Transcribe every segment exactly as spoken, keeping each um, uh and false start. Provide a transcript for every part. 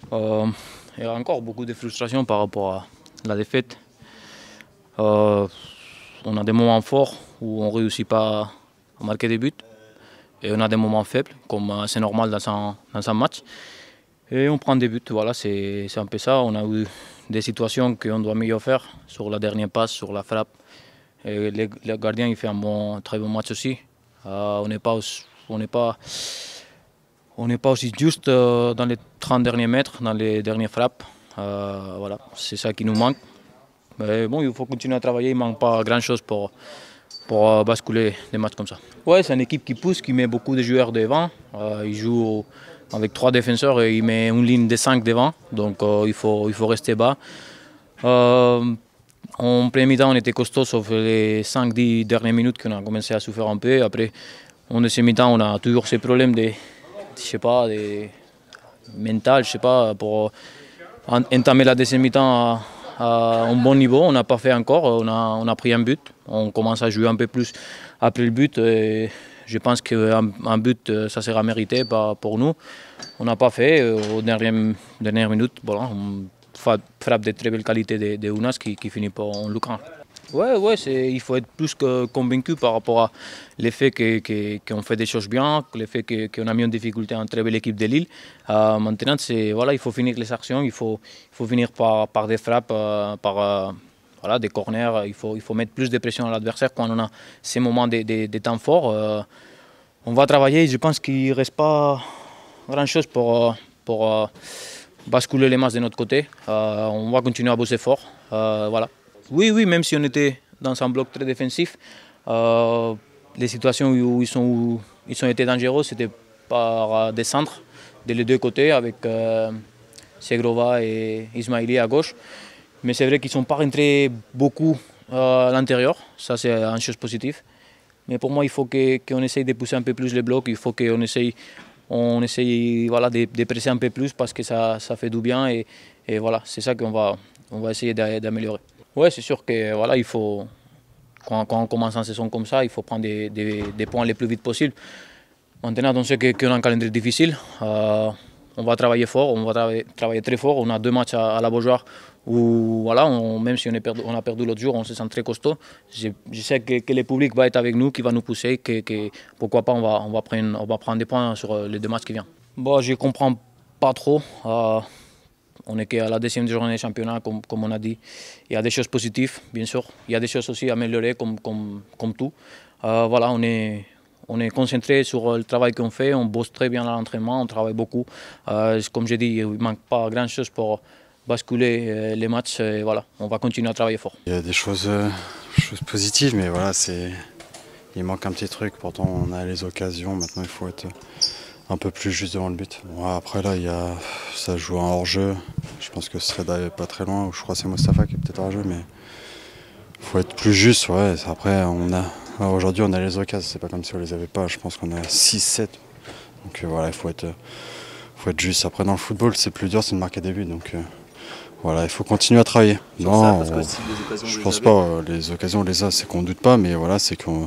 Euh, il y a encore beaucoup de frustration par rapport à la défaite. Euh, on a des moments forts où on ne réussit pas à marquer des buts. Et on a des moments faibles, comme euh, c'est normal dans un, dans un match. Et on prend des buts, voilà, c'est un peu ça. On a eu des situations qu'on doit mieux faire sur la dernière passe, sur la frappe. Et le, le gardien il fait un bon, très bon match aussi. Euh, on n'est pas, on n'est pas, on n'est pas aussi juste euh, dans les trente derniers mètres, dans les dernières frappes. Euh, voilà, c'est ça qui nous manque. Mais bon, il faut continuer à travailler. Il ne manque pas grand-chose pour, pour euh, basculer des matchs comme ça. Ouais, c'est une équipe qui pousse, qui met beaucoup de joueurs devant. Euh, il joue avec trois défenseurs et il met une ligne de cinq devant. Donc euh, il, faut, il faut rester bas. Euh, en premier mi-temps, on était costaud, sauf les cinq dix dernières minutes qu'on a commencé à souffrir un peu. Après, en deuxième mi-temps, on a toujours ces problèmes de, je sais pas, de mental, je sais pas, pour entamer la deuxième mi-temps à, à un bon niveau. On n'a pas fait encore, on a, on a pris un but. On commence à jouer un peu plus après le but. Et je pense qu'un un but, ça sera mérité pour nous. On n'a pas fait. Aux dernières, dernières minutes, voilà, on frappe de très belle qualité de, de Ounas qui, qui finit par en lucrant. Ouais, ouais, il faut être plus que convaincu par rapport à l'effet qu'on que, que fait des choses bien, l'effet qu'on que a mis en difficulté une très belle équipe de Lille. Euh, maintenant, voilà, il faut finir les actions, il faut, il faut finir par, par des frappes, euh, par euh, voilà, des corners. Il faut, il faut mettre plus de pression à l'adversaire quand on a ces moments de, de, de temps forts. Euh, on va travailler, je pense qu'il ne reste pas grand-chose pour, pour euh, basculer les matchs de notre côté. Euh, on va continuer à bosser fort. Euh, voilà. Oui, oui, même si on était dans un bloc très défensif, euh, les situations où ils, sont, où ils ont été dangereux, c'était par des centres de les deux côtés avec euh, Segrova et Ismaili à gauche. Mais c'est vrai qu'ils ne sont pas rentrés beaucoup euh, à l'intérieur, ça c'est une chose positive. Mais pour moi, il faut qu'on essaye de pousser un peu plus les blocs, il faut qu'on essaye, on essaye voilà, de, de presser un peu plus parce que ça, ça fait du bien et, et voilà, c'est ça qu'on va, on va essayer d'améliorer. Oui, c'est sûr que voilà, il faut, quand, quand on commence une saison comme ça, il faut prendre des, des, des points le plus vite possible. Maintenant, on sait qu'on a un calendrier difficile. Euh, on va travailler fort, on va travailler, travailler très fort. On a deux matchs à, à la Beaujoire où, voilà, on, même si on, est perdu, on a perdu l'autre jour, on se sent très costaud. Je, je sais que, que le public va être avec nous, qui va nous pousser, que, que pourquoi pas on va, on, va prendre, on va prendre des points sur les deux matchs qui viennent. Bon, je ne comprends pas trop. Euh, On est qu'à la deuxième journée de championnat, comme, comme on a dit. Il y a des choses positives, bien sûr. Il y a des choses aussi à améliorer, comme, comme, comme tout. Euh, voilà, on est, on est concentré sur le travail qu'on fait. On bosse très bien à l'entraînement, on travaille beaucoup. Euh, comme j'ai dit, il ne manque pas grand-chose pour basculer les matchs. Et voilà, on va continuer à travailler fort. Il y a des choses, euh, choses positives, mais voilà, c'est, il manque un petit truc. Pourtant, on a les occasions. Maintenant, il faut être un peu plus juste devant le but. Bon, après là, il y a, ça joue un hors-jeu. Je pense que ce serait pas très loin. Je crois que c'est Mostafa qui est peut-être hors-jeu, mais il faut être plus juste. Ouais. Après, on a, aujourd'hui, on a les occasions. C'est pas comme si on les avait pas. Je pense qu'on a six sept. Donc euh, voilà, il faut être, faut être juste. Après, dans le football, c'est plus dur, c'est de marquer des buts. Donc euh, voilà, il faut continuer à travailler. Sur non, ça, parce que on, si les occasions, je les pense avez... pas. Euh, les occasions, on les a, c'est qu'on doute pas, mais voilà, c'est qu'on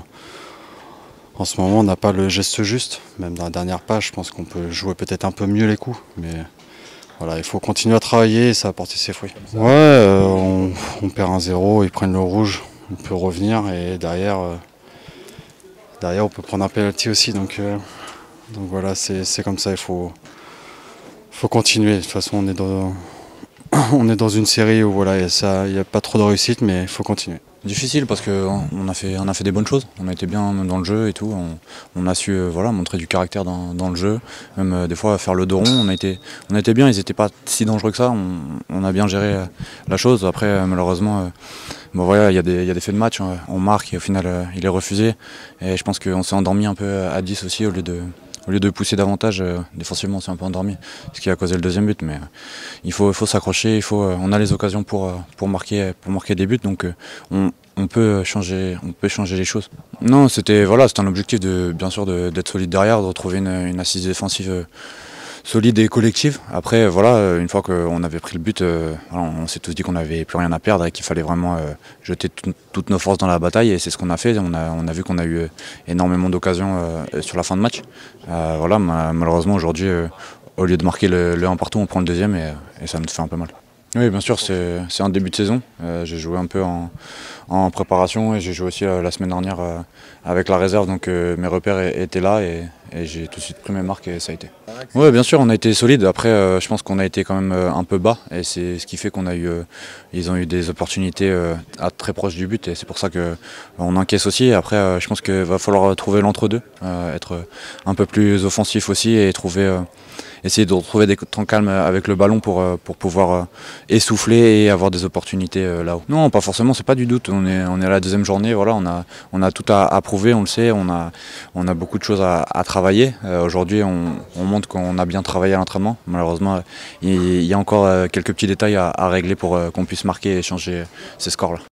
en ce moment, on n'a pas le geste juste. Même dans la dernière page, je pense qu'on peut jouer peut-être un peu mieux les coups. Mais voilà, il faut continuer à travailler et ça va porter ses fruits. Ouais, euh, on, on perd un zéro, ils prennent le rouge, on peut revenir et derrière, euh, derrière on peut prendre un penalty aussi. Donc, euh, donc voilà, c'est comme ça, il faut, faut continuer. De toute façon, on est dans, on est dans une série où voilà, il n'y a, a pas trop de réussite, mais il faut continuer. Difficile parce qu'on a fait, on a fait des bonnes choses, on a été bien dans le jeu et tout, on, on a su euh, voilà, montrer du caractère dans, dans le jeu, même euh, des fois faire le dos rond, on a été, on a été bien, ils n'étaient pas si dangereux que ça, on, on a bien géré euh, la chose. Après euh, malheureusement, euh, bon, voilà, il y, y a des faits de match, on, on marque et au final euh, il est refusé et je pense qu'on s'est endormi un peu à dix aussi au lieu de... Au lieu de pousser davantage, euh, défensivement on s'est un peu endormi, ce qui a causé le deuxième but. Mais euh, il faut, faut s'accrocher, il faut, euh, on a les occasions pour, euh, pour, marquer, pour marquer des buts, donc euh, on, on, peut changer, on peut changer les choses. Non, c'était voilà, un objectif de, bien sûr d'être solide derrière, de retrouver une, une assise défensive euh, solide et collective. Après, voilà, une fois qu'on avait pris le but, euh, voilà, on s'est tous dit qu'on n'avait plus rien à perdre et qu'il fallait vraiment euh, jeter toutes nos forces dans la bataille et c'est ce qu'on a fait. On a, on a vu qu'on a eu énormément d'occasions euh, sur la fin de match. Euh, voilà, malheureusement aujourd'hui, euh, au lieu de marquer le, le un partout, on prend le deuxième et, et ça nous fait un peu mal. Oui, bien sûr, c'est un début de saison. Euh, j'ai joué un peu en, en préparation et j'ai joué aussi euh, la semaine dernière euh, avec la réserve, donc euh, mes repères étaient là et, et j'ai tout de suite pris mes marques et ça a été. Oui, bien sûr, on a été solide. Après, euh, je pense qu'on a été quand même euh, un peu bas et c'est ce qui fait qu'on a eu, euh, ils ont eu des opportunités euh, à très proche du but et c'est pour ça qu'on encaisse aussi. Et après, euh, je pense qu'il va falloir trouver l'entre-deux, euh, être un peu plus offensif aussi et trouver. Euh, essayer de retrouver des temps calmes avec le ballon pour, pour pouvoir essouffler et avoir des opportunités là-haut. Non, pas forcément, c'est pas du doute. On est, on est à la deuxième journée, voilà, on a, on a tout à, à prouver, on le sait, on a, on a beaucoup de choses à, à travailler. Euh, Aujourd'hui, on, on montre qu'on a bien travaillé à l'entraînement. Malheureusement, il y a encore quelques petits détails à, à régler pour qu'on puisse marquer et changer ces scores-là.